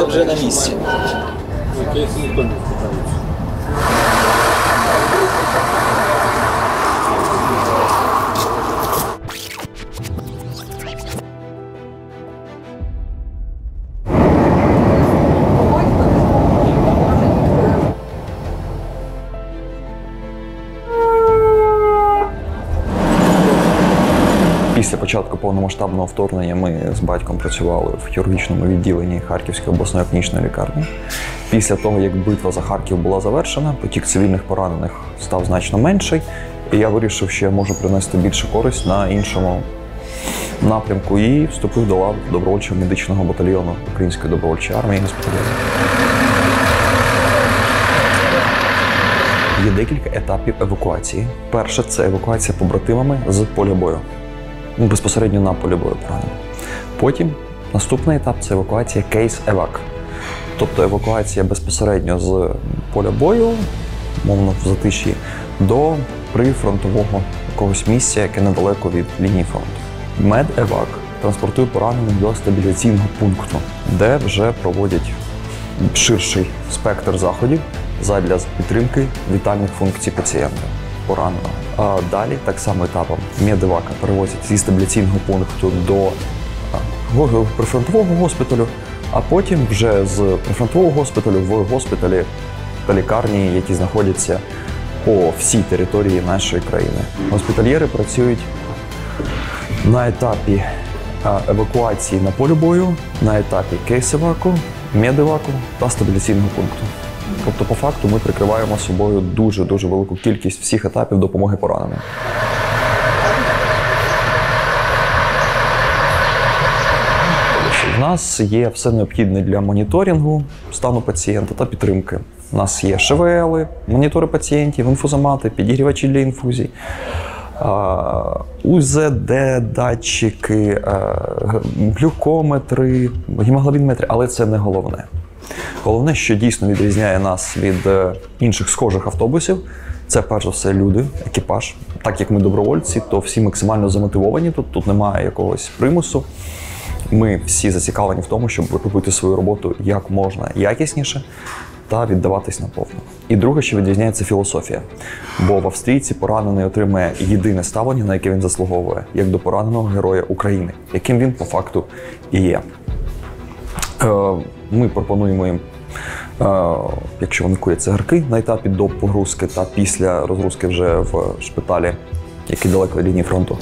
вже на місці. Після початку повномасштабного вторгнення ми з батьком працювали в хірургічному відділенні Харківської обласної клінічної лікарні. Після того, як битва за Харків була завершена, потік цивільних поранених став значно менший, і я вирішив, що я можу принести більше користь на іншому напрямку і вступив до лав добровольчого медичного батальйону Української добровольчої армії госпітальєрів. Є декілька етапів евакуації. Перше – це евакуація побратимами з поля бою. Безпосередньо на полі бою поранено. Потім наступний етап – це евакуація кейс-евак. Тобто евакуація безпосередньо з поля бою, мовно в затиші, до прифронтового якогось місця, яке недалеко від лінії фронту. Мед-евак транспортує поранених до стабіляційного пункту, де вже проводять ширший спектр заходів задля підтримки вітальних функцій пацієнта пораненого. А далі, так само етапом, медевака перевозять зі стабіляційного пункту до прифронтового госпіталю, а потім вже з прифронтового госпіталю в госпіталі та лікарні, які знаходяться по всій території нашої країни. Госпітальєри працюють на етапі евакуації на полі бою, на етапі кейс-еваку, медеваку та стабіляційного пункту. Тобто, по факту, ми прикриваємо собою дуже-дуже велику кількість всіх етапів допомоги пораненим. У нас є все необхідне для моніторингу стану пацієнта та підтримки. У нас є ШВЛи, монітори пацієнтів, інфузомати, підігрівачі для інфузій, УЗД, датчики, глюкометри, гемоглобінметри, але це не головне. Головне, що дійсно відрізняє нас від інших схожих автобусів, це перш за все люди, екіпаж. Так як ми добровольці, то всі максимально замотивовані, тут немає якогось примусу. Ми всі зацікавлені в тому, щоб робити свою роботу як можна якісніше та віддаватись наповну. І друге, що відрізняється, філософія. Бо в австрійці поранений отримає єдине ставлення, на яке він заслуговує, як до пораненого героя України, яким він по факту і є. Ми пропонуємо їм, якщо вони курять цигарки на етапі до погрузки та після розгрузки вже в шпиталі, який далеко від лінії фронту.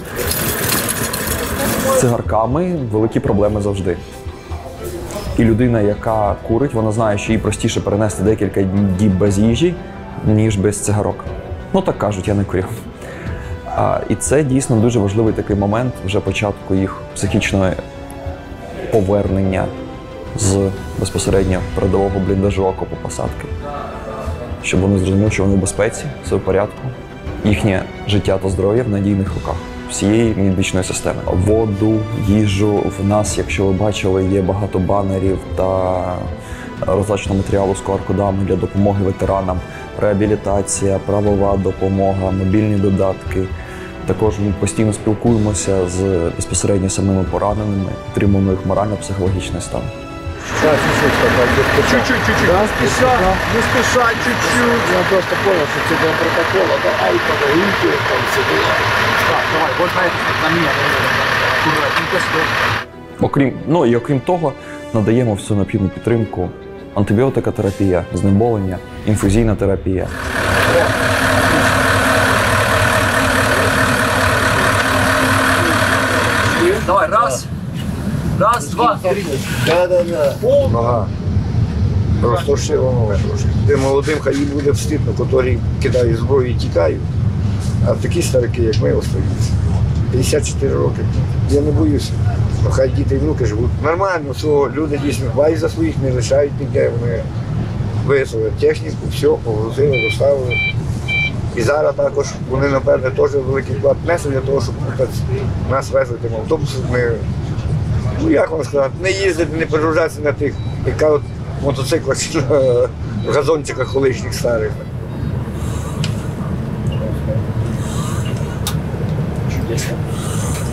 З цигарками великі проблеми завжди. І людина, яка курить, вона знає, що їй простіше перенести декілька діб без їжі, ніж без цигарок. Ну так кажуть, я не курю. І це дійсно дуже важливий такий момент вже початку їх психічного повернення з безпосередньо передового бліндажу окопу посадки. Щоб вони зрозуміли, що вони в безпеці, все в порядку. Їхнє життя та здоров'я в надійних руках всієї медичної системи. Воду, їжу в нас, якщо ви бачили, є багато банерів та роздачного матеріалу з QR-кодами для допомоги ветеранам, реабілітація, правова допомога, мобільні додатки. Також ми постійно спілкуємося з безпосередньо самими пораненими, підтримуємо їх морально-психологічний стан. Чуть-чуть. Не спеша, чуть-чуть. Я просто понял, что тебе протокол, это помогите, там сидит. Так, давай, вот на меня. Аккуратненько, Окрім того, надаємо всю необхідну підтримку: антибіотикотерапія, знеболення, інфузійна терапія. Давай, раз, два, три. Да. Ага. Розтошило трошки. Тим молодим хай їм буде встидно, котрі кидають зброю і тікають. А такі старики, як ми, остаються. 54 роки. Я не боюся. Хай діти і внуки живуть. Нормально, що люди дійсно дбають за своїх, не лишають ніде. Вони визвали техніку, все, погрузили, доставили. І зараз також вони, напевне, теж великий вклад внесли для того, щоб нас везли тим автобусом. Як вам сказати, не їздити, не перегружатися на тих, як кажуть, мотоциклах в газончиках колишніх старих.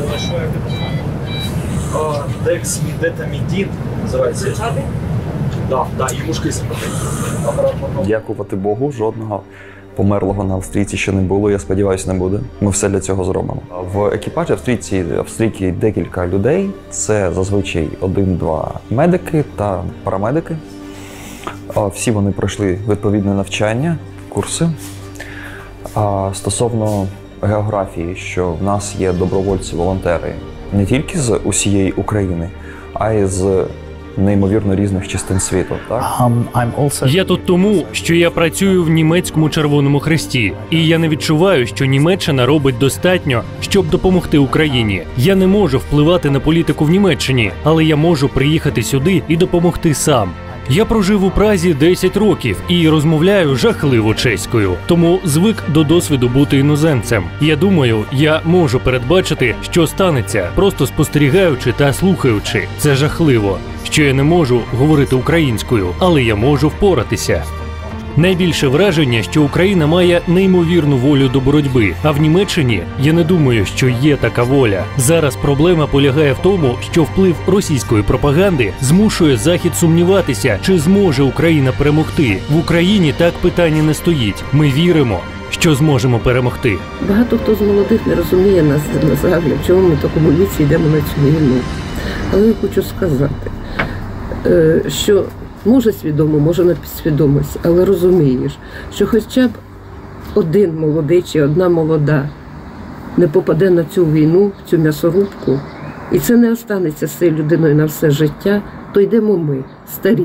Дексмідетамідін називається. Да, і мушки сипати. Дякувати Богу, жодного померлого на австрійці ще не було, я сподіваюся, не буде. Ми все для цього зробимо. В екіпажі австрійки декілька людей. Це зазвичай 1-2 медики та парамедики. Всі вони пройшли відповідне навчання, курси. Стосовно географії, що в нас є добровольці-волонтери не тільки з усієї України, а й з неймовірно різних частин світу. Так? Я тут тому, що я працюю в німецькому Червоному Хресті, і я не відчуваю, що Німеччина робить достатньо, щоб допомогти Україні. Я не можу впливати на політику в Німеччині, але я можу приїхати сюди і допомогти сам. Я прожив у Празі 10 років і розмовляю жахливо чеською, тому звик до досвіду бути іноземцем. Я думаю, я можу передбачити, що станеться, просто спостерігаючи та слухаючи. Це жахливо, що я не можу говорити українською, але я можу впоратися. Найбільше враження, що Україна має неймовірну волю до боротьби, а в Німеччині я не думаю, що є така воля. Зараз проблема полягає в тому, що вплив російської пропаганди змушує Захід сумніватися, чи зможе Україна перемогти. В Україні так питання не стоїть. Ми віримо, що зможемо перемогти. Багато хто з молодих не розуміє нас взагалі, в чому ми в такому віці йдемо на цю війну. Але я хочу сказати, що може свідомо, може на підсвідомості, але розумієш, що хоча б один молодий чи одна молода не попаде на цю війну, в цю м'ясорубку, і це не останеться з цією людиною на все життя, то йдемо ми, старі.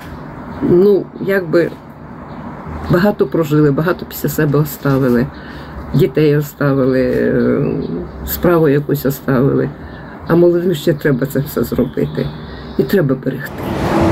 Якби багато прожили, багато після себе оставили, дітей оставили, справу якусь оставили, а молодим ще треба це все зробити. І треба берегти.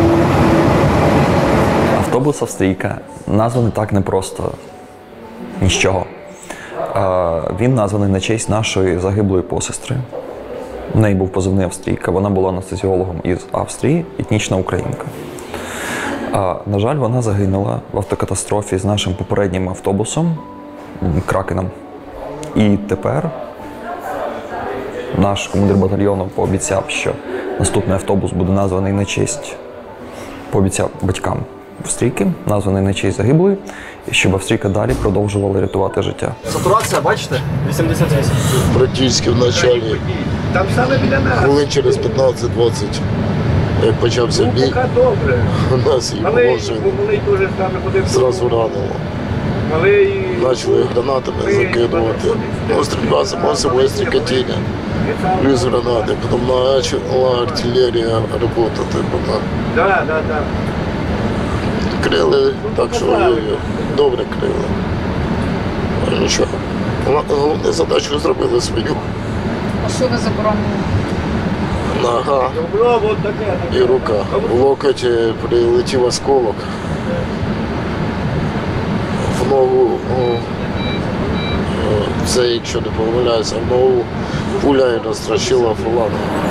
Автобус «Австрійка» названий так не просто ні з чого. Він названий на честь нашої загиблої посестри. У неї був позивний «Австрійка». Вона була анестезіологом із Австрії, етнічна українка. На жаль, вона загинула в автокатастрофі з нашим попереднім автобусом «Кракеном». І тепер наш командир батальйону пообіцяв, що наступний автобус буде названий на честь, пообіцяв батькам Австрійки, названий на честь загиблої, щоб Австрійка далі продовжувала рятувати життя. Сатурація, бачите? 88. Братівський в началі, хвилин через 15-20, як почався бій, нас і положили, зразу ранило. Почали гранатами закидувати. Стрільба само собою стрікотіння, плюс гранати, потім почала артилерія працювати. Крили, так що добре крили. Нічого. Головне задачу зробили свою. А що ви заборонили? Нога і рука. В локоті прилетів осколок. В ногу, це, якщо не помиляюся, в ногу пуля і розтрощила фалангу.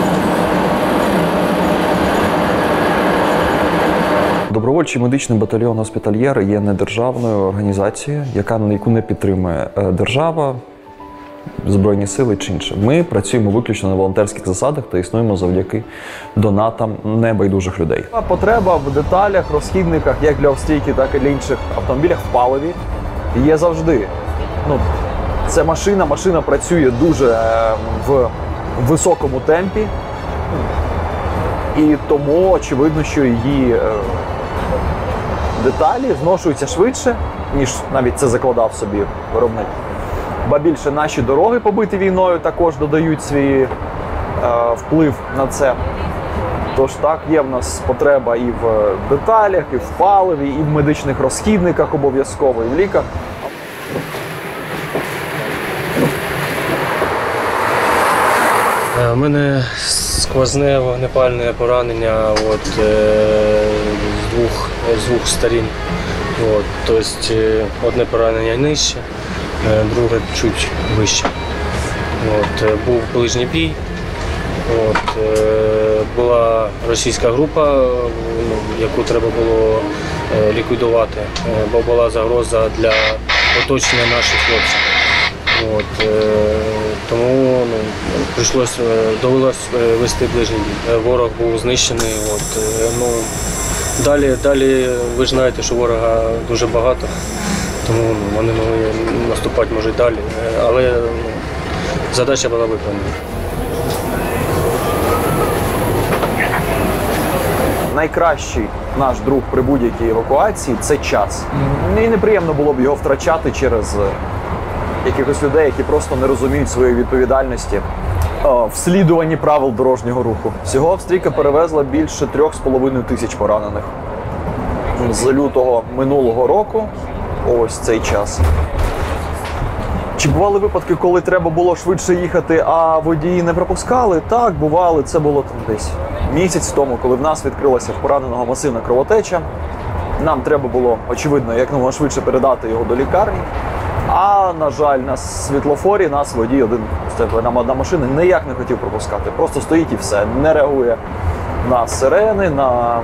Добровольчий медичний батальйон «Госпітальєр» є недержавною організацією, яку не підтримує держава, Збройні сили чи інше. Ми працюємо виключно на волонтерських засадах та існуємо завдяки донатам небайдужих людей. Потреба в деталях, розхідниках, як для «Австрійки», так і для інших автомобілів в паливі є завжди. Це машина працює дуже в високому темпі, і тому очевидно, що її деталі зношуються швидше, ніж навіть це закладав собі виробник. Ба більше, наші дороги, побиті війною, також додають свій вплив на це. Тож так, є в нас потреба і в деталях, і в паливі, і в медичних розхідниках обов'язково, і в ліках. У мене сквозне вогнепальне поранення з двох сторін. Тобто одне поранення нижче, друге чуть вище. Був ближній бій. Була російська група, яку треба було ліквідувати, бо була загроза для оточення наших хлопців. Тому довелося вести ближній бій. Ворог був знищений. Далі ви ж знаєте, що ворога дуже багато, тому вони могли наступати, може, далі. Але задача була виконана. Найкращий наш друг при будь-якій евакуації – це час. І неприємно було б його втрачати через якихось людей, які просто не розуміють своєї відповідальності в слідуванні правил дорожнього руху. Всього Австрійка перевезла більше 3,5 тисяч поранених. З лютого минулого року, ось цей час. Чи бували випадки, коли треба було швидше їхати, а водії не пропускали? Так, бували. Це було там десь місяць тому, коли в нас відкрилася в пораненого масивна кровотеча. Нам треба було, очевидно, якомога швидше передати його до лікарні. А, на жаль, на світлофорі нас водій один на машини ніяк не хотів пропускати. Просто стоїть і все, не реагує на сирени, на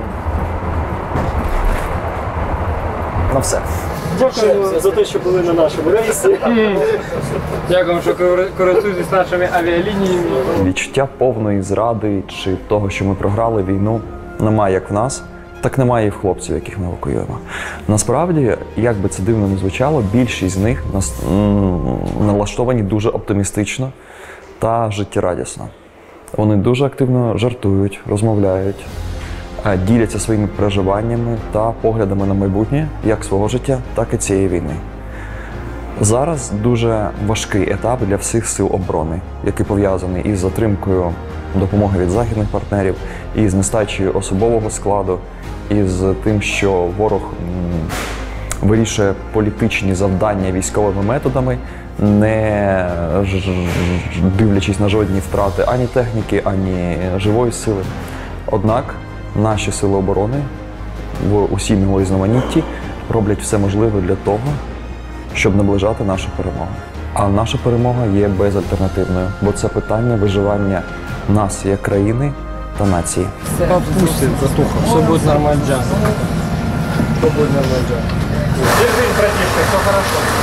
все. Дякую за те, що були на нашому рейсі. Дякую, що користуєтесь нашими авіалініями. Відчуття повної зради чи того, що ми програли війну, немає як в нас, так немає і в хлопців, яких ми евакуюємо. Насправді, як би це дивно не звучало, більшість з них налаштовані дуже оптимістично та життєрадісно. Вони дуже активно жартують, розмовляють, діляться своїми переживаннями та поглядами на майбутнє як свого життя, так і цієї війни. Зараз дуже важкий етап для всіх сил оборони, який пов'язаний із затримкою допомоги від західних партнерів, із нестачею особового складу, із тим, що ворог вирішує політичні завдання військовими методами, не дивлячись на жодні втрати ані техніки, ані живої сили. Однак наші сили оборони в усій його різноманітті роблять все можливе для того, щоб наближати нашу перемогу. А наша перемога є безальтернативною, бо це питання виживання нас як країни та нації. Попустит, братуха, все будет нормально. Все будет нормально. Держись, братишка, все хорошо.